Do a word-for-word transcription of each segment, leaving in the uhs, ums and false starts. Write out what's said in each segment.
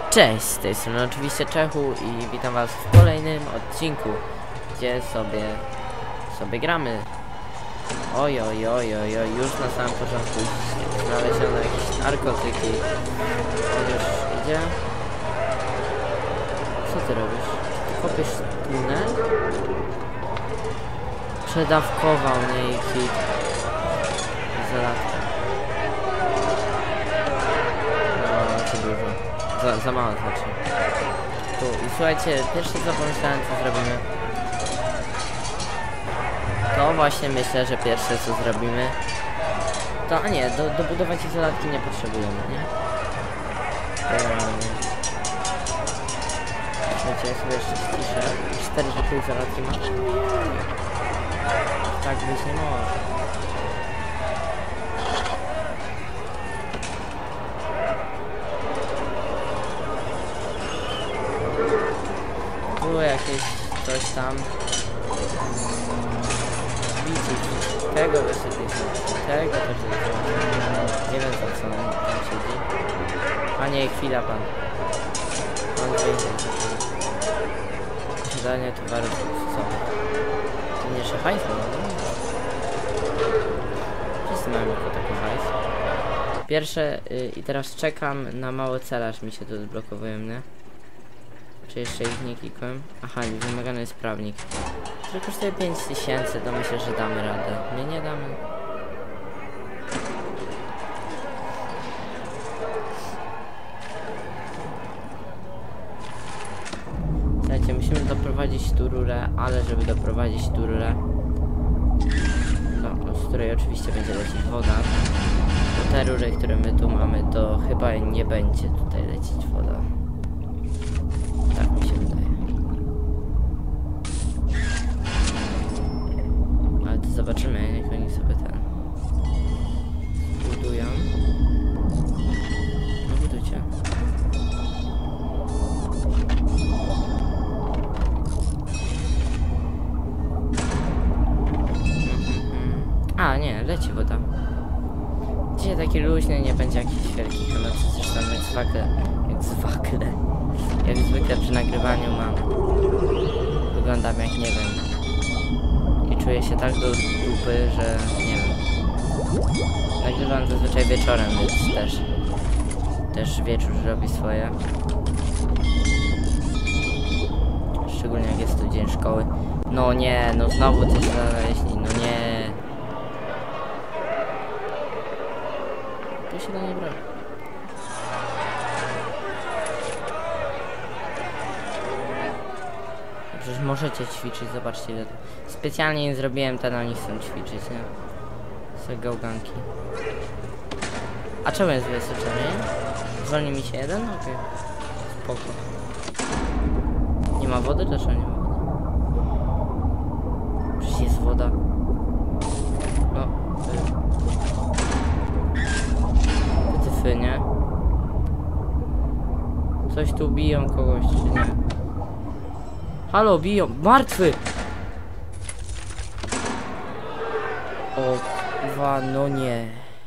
Cześć, z tej strony oczywiście Czechu i witam was w kolejnym odcinku, gdzie sobie sobie gramy. Oj, oj, oj, oj, oj, już na samym początku znaleziono jakieś narkotyki. On już idzie. Co ty robisz? Ty kopiesz tunel? Przedawkował mnie i hit. Izolatka. No, co dużo. Za, za mało znaczy. Tu, i słuchajcie, pierwsze co pomyślałem, co zrobimy. To właśnie myślę, że pierwsze co zrobimy. To, a nie, do, dobudować izolatki nie potrzebujemy, nie? Generalnie. Słuchajcie, ja sobie jeszcze ściszę. Cztery rzeczy izolatki ma. Tak być nie może. Tu jakieś coś tam. Widzisz, tego wysypić, tego też wysypić. Nie wiem za co on tam siedzi. Panie, chwila pan. Pan wyjdzie. Posiadanie towarów luksusowych. To nie szefaństwo, no? Wszyscy mają jako taką hajs. Pierwsze yy, i teraz czekam na mały cel, aż mi się to odblokowuje, nie? Czy jeszcze ich nie klikłem? Aha, wymagany jest prawnik. To kosztuje pięć tysięcy, to myślę, że damy radę. My nie damy. Słuchajcie, musimy doprowadzić tu rurę, ale żeby doprowadzić tu rurę, no, z której oczywiście będzie lecieć woda, to te rury, które my tu mamy, to chyba nie będzie tutaj lecieć woda. Tak mi się wydaje. Ale to zobaczymy, jak oni sobie ten budują. No budujcie. A nie, leci woda. Dzisiaj taki luźny, nie będzie jakichś wielkich emocji, zresztą jak zwykle, jak zwykle, jak zwykle przy nagrywaniu mam, wyglądam jak nie wiem i czuję się tak do dupy, że nie wiem, nagrywam zazwyczaj wieczorem, więc też, też wieczór robi swoje, szczególnie jak jest to dzień szkoły. No nie, no znowu coś znaleźli, no nie. To się do niej broni. Przecież możecie ćwiczyć, zobaczcie ile to. Specjalnie nie zrobiłem ten, oni chcą ćwiczyć, nie? Sobie gałganki. A czemu jest wysyczenie? Zwolni mi się jeden? Okej. Okay. Spoko. Nie ma wody? Dlaczego nie ma wody? Przecież jest woda. No. Wytyfy, nie? Coś tu biją kogoś, czy nie? Halo, biją! Martwy! O, wa, no nie.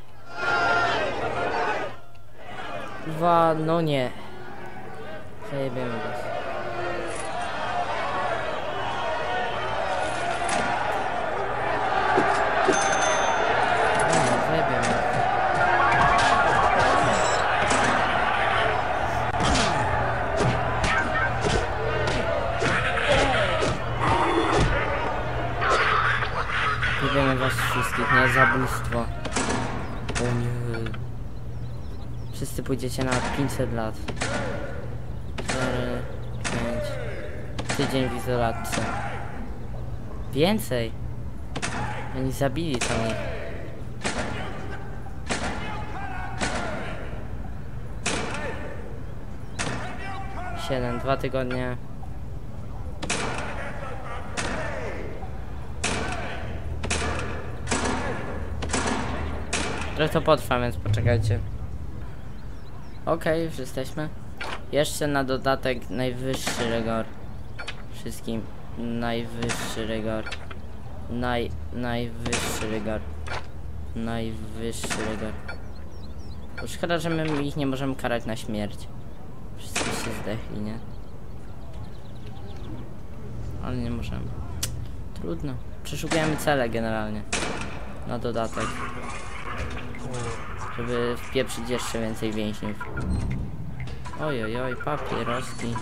Wa, no nie. Zajebiemy was. No, zajebiemy. Wiemy was wszystkich, nie? Zabójstwo. O nie. Wszyscy pójdziecie na pięćset lat. cztery, pięć. Tydzień w izolatce. Więcej. Oni zabili tam ich. siedem, dwa tygodnie. Trochę to potrwa, więc poczekajcie. Okej, okay, już jesteśmy. Jeszcze na dodatek najwyższy rygor. Wszystkim najwyższy rygor. Naj, najwyższy rygor. Najwyższy rygor. Szkoda, że my ich nie możemy karać na śmierć. Wszyscy się zdechli, nie? Ale nie możemy. Trudno. Przeszukujemy cele generalnie. Na dodatek. Żeby wpieprzyć jeszcze więcej więźniów. Oj, oj, oj, papieroski.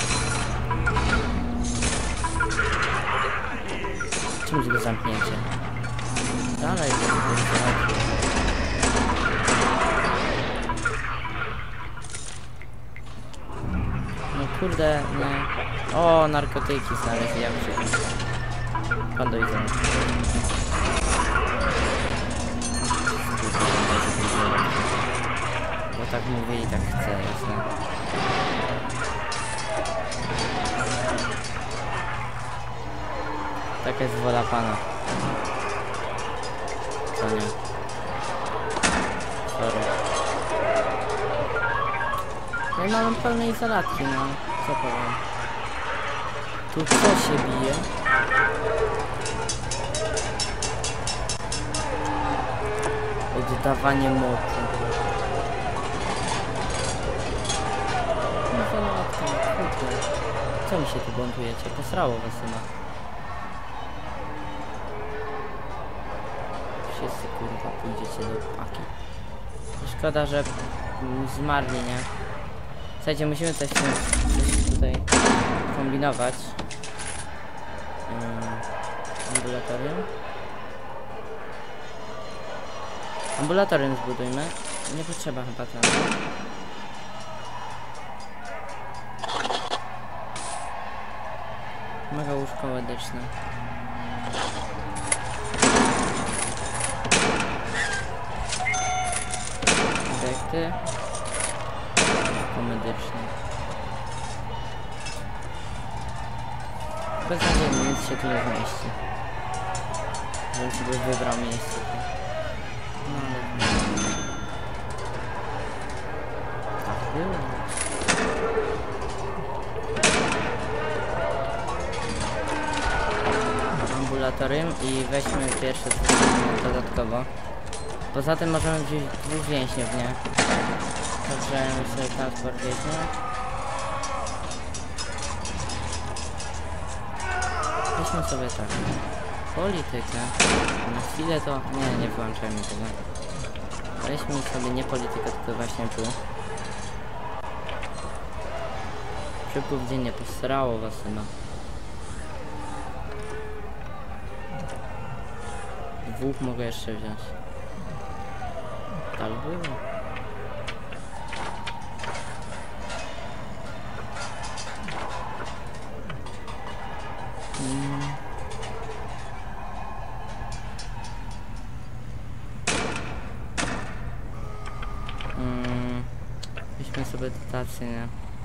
Czymś go zamknięcie? Dalej. No kurde, nie. O, narkotyki znaleźli, jak przykład. Pan do widzenia. Bo tak mówię i tak chcę, jasne. Taka jest wola Pana. Co nie? Sorry. No i mamy pełne izolatki, no. Co powiem? Tu co się bije? Oddawanie mocy. Izolatka, kurde. Co mi się tu buntujecie? Posrało was chyba. Wszyscy kurwa pójdziecie do paki. Szkoda, że zmarli, nie? Słuchajcie, musimy coś, coś tutaj kombinować. Um, ambulatorium. Ambulatorium zbudujmy. Nie potrzeba chyba tam. Mega łóżko medyczne. Obiekty. Łóżko medyczne. Beznadziejnie, nic się tu nie zmieści. Żebym sobie wybrał miejsce. No ale... Tak było. Ambulatorium i weźmy pierwsze co dodatkowo. Poza tym możemy wziąć dwóch więźniów, nie? Także sobie transport więźnia. Weźmy sobie tak. Politykę. Na chwilę to... Nie, nie włączajmy tego. Weźmy sobie nie politykę, tylko właśnie tu. Przypływ dzień nie posrało was chyba. Dwóch mogę jeszcze wziąć. Tak było. Hmm. Hmm. Weźmy sobie dotację, nie?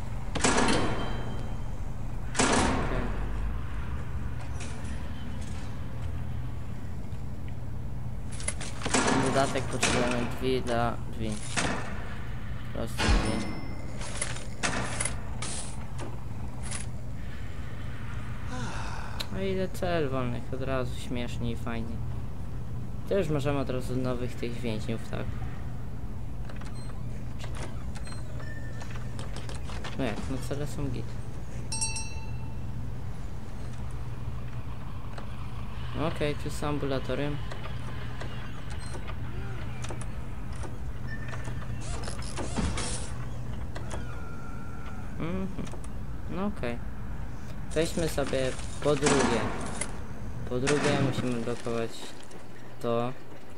Dodatek potrzebujemy drzwi dla drzwi. Proste drzwi. A ile cel wolnych, od razu śmiesznie i fajnie. To już możemy od razu nowych tych więźniów, tak? No jak, no cele są git. Okej, okay, tu jest ambulatorium. Mhm. No okej. Okay. Weźmy sobie po drugie. Po drugie musimy blokować to.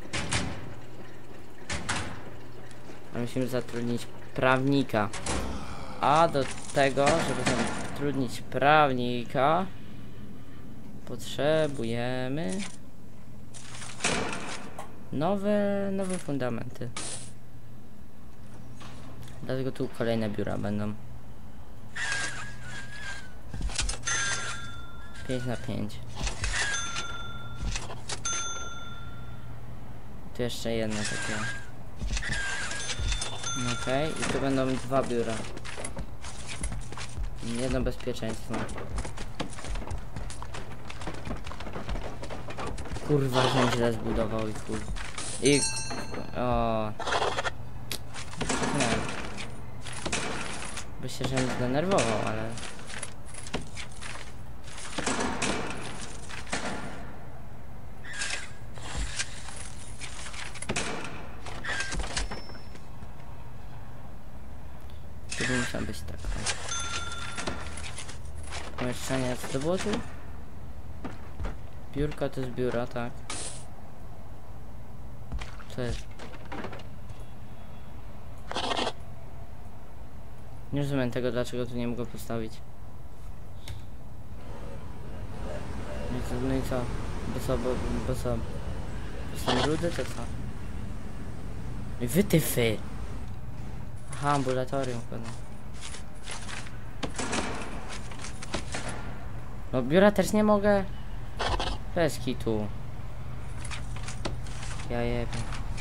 A musimy zatrudnić prawnika. A do tego, żeby zatrudnić prawnika, potrzebujemy nowe, nowe fundamenty. Dlatego tu kolejne biura będą. pięć na pięć. Tu jeszcze jedno takie. Okej, okay. I tu będą dwa biura. Jedno bezpieczeństwo. Kurwa, że źle zbudował i chuj. I... O... Nie. By się, że mnie zdenerwował, ale... To by musiał być tak. Pomieszczenie, co to było tu? Biurko to jest biuro, tak. Co jest? Nie rozumiem tego, dlaczego tu nie mogę postawić. No i co? No i co? Bo co? Bo, bo co? Bo są rudy, to co? I wytyfy! Aha, ambulatorium pewnie. No biura też nie mogę. Bez kitu. Ja jebie.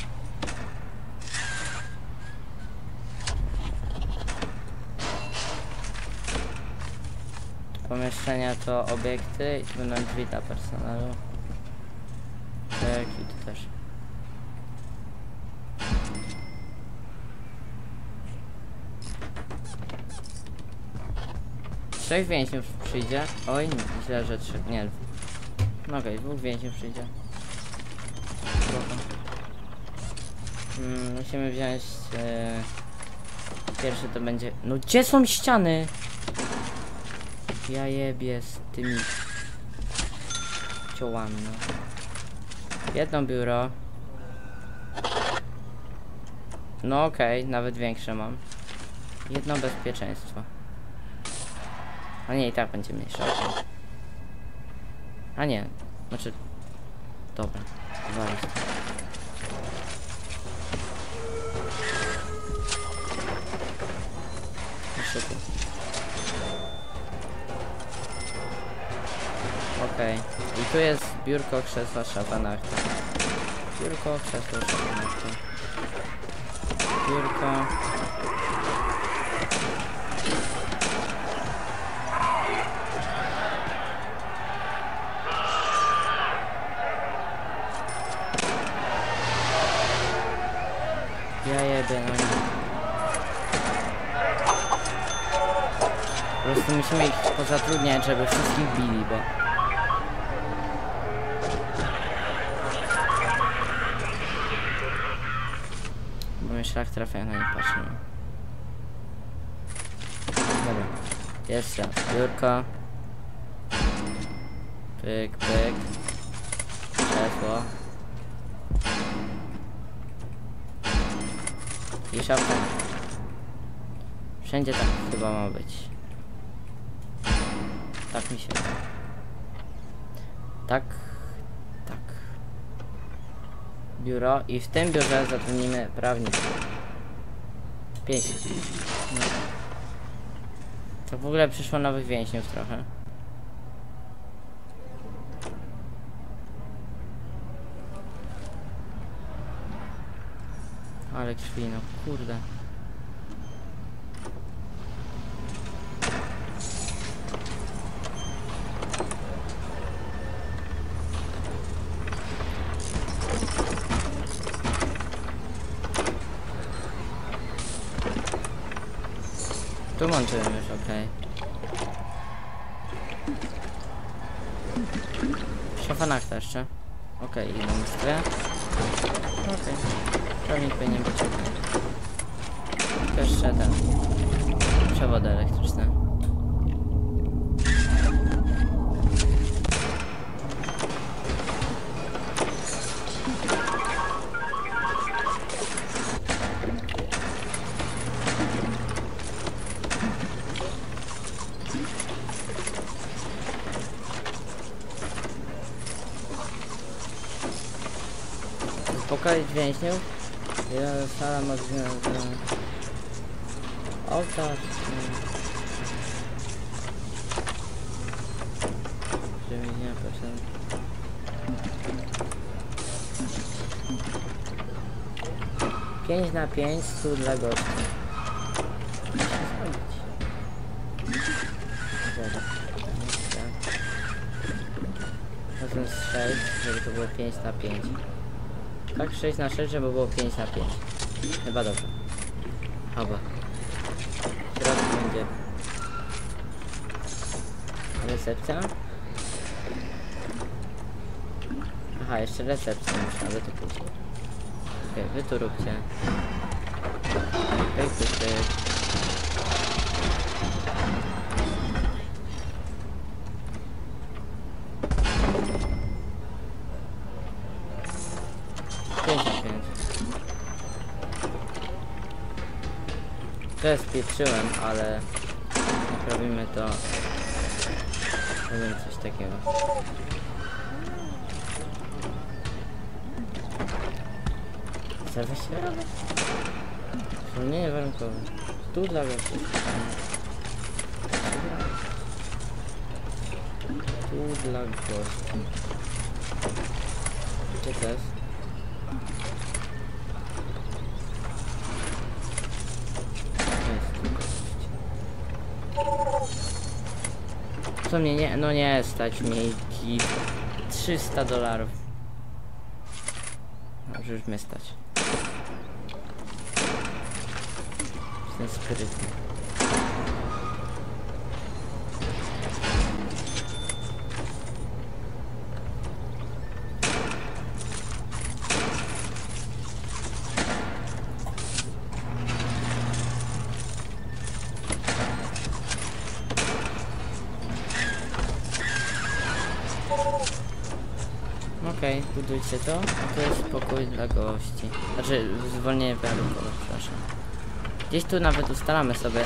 Pomieszczenia to obiekty i tu będą drzwi dla personelu. Tak i tu też. Trzech więźniów przyjdzie. Oj, źle, że trzech. Nie. No okej, okay, dwóch więźniów przyjdzie. Hmm, musimy wziąć. E, pierwszy to będzie. No gdzie są ściany? Ja jebie z tymi ciołami, no. Jedno biuro. No okej, okay, nawet większe mam. Jedno bezpieczeństwo. A nie, i tak będzie mniejsze. Okay. A nie, znaczy... Dobra, zaraz. Jeszcze tu. Okej. Okay. I tu jest biurko, krzesła, szafa, nachta. Biurko, krzesło, szafa, nachta. Biurko. Ja jebie, no nie. Po prostu musimy ich pozatrudniać, żeby wszystkich bili, bo... Bo mi szlak trafia na nie patrzę. Dobra. Jeszcze biurko. Pyk, pyk. Krzesło. I szafka. Wszędzie tak chyba ma być. Tak mi się wydaje. Tak. Tak. Biuro. I w tym biurze zatrudnimy prawnika. Pięć. No. To w ogóle przyszło nowych więźniów trochę. Ale krwi, no kurde. Tu łączyłem już, okej. Okay. Szafa nachta jeszcze. Okej, okay, idą stry. Okej. Okay. Prawnik powinien być okej. Okay. Jeszcze ten. Przewody elektryczne. Uspokoić więźniów. Ja sala ma związane. Ołtarz. Przemienia proszę. Pięć na pięć, stół dla gości. Dobra. Razem z sześć, żeby to było pięć na pięć. Tak, sześć na sześć, żeby było pięć na pięć. Chyba dobrze. Chyba. W środku będzie gdzie? Recepcja? Aha, jeszcze recepcja muszę, ale to później. Okej, okay, wy tu róbcie. Pyk, pyk, pyk. pięć na pięć. To spieprzyłem, ale robimy to. Robimy coś takiego. Serwis się robi? Zwolnienie warunkowe. Tu dla gości. Tu dla gości. Gdzie to jest? Co mnie nie, no nie stać mnie i trzysta dolarów. Może już mnie stać. Jestem sprytny. Okej, okay, budujcie to, a to jest pokój dla gości. Znaczy, zwolnienie warunkowe, przepraszam. Gdzieś tu nawet ustalamy sobie...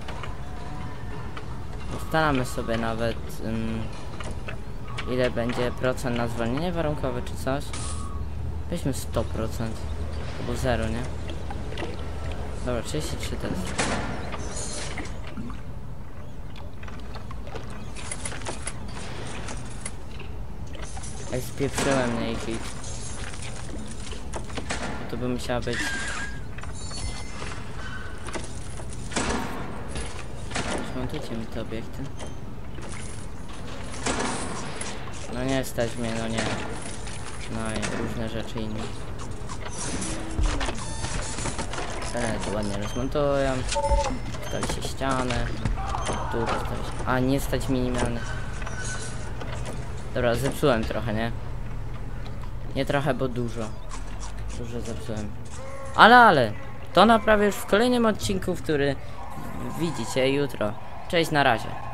Ustalamy sobie nawet... Um, ile będzie procent na zwolnienie warunkowe, czy coś. Weźmy sto procent. Albo zero, nie? Dobra, trzydzieści trzy to jest. Ej, spieprzyłem mnie i hit. To by musiała być... Zmontujcie mi te obiekty. No nie stać mnie, no nie. No i różne rzeczy inne. Te to ładnie rozmontują. Stali się ścianę. Tu postawić. A nie stać minimalny. Dobra, zepsułem trochę, nie? Nie trochę, bo dużo. Dużo zepsułem. Ale, ale! To naprawię już w kolejnym odcinku, który widzicie jutro. Cześć, na razie.